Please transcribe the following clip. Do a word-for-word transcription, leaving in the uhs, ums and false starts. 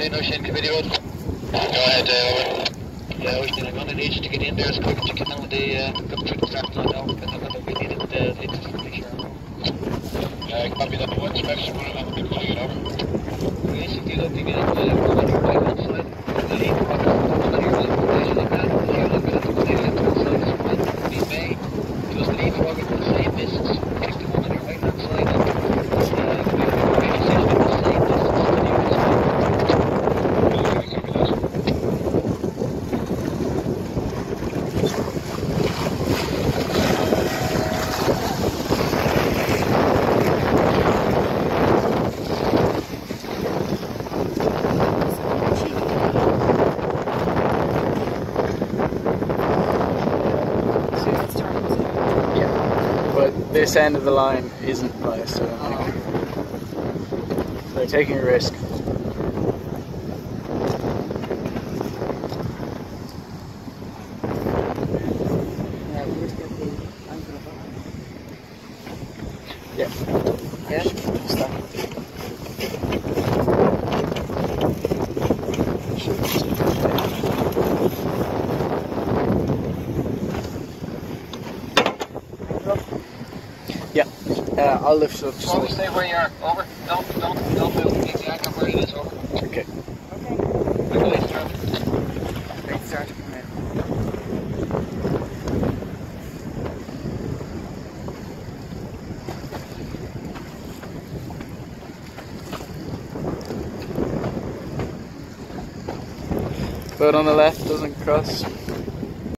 I know Shane video. Go ahead, uh, yeah, I was I'm going to need you to get in there as quick as you can now with the uh, got through the traffic line now, because I'm going to be needed the latest picture. Uh, copy that one special one, I'm going to call you over. Basically, look, you get into the right hand side, the lead rock comes to your left station like that, if you look at it, the left hand side is when we may just leave the rocket with the same distance, pick the one on your right hand side, and uh, we have a radio station with the same distance to the nearest side. This end of the line isn't biased, I don't think. So they're taking a risk. Yeah. Yeah? Yeah, uh, I'll lift up. So stay where you are. Over. Don't, don't, don't move. Keep the anchor where it is. Over. Okay. Okay. I believe start. Great start to come in. Boat on the left doesn't cross.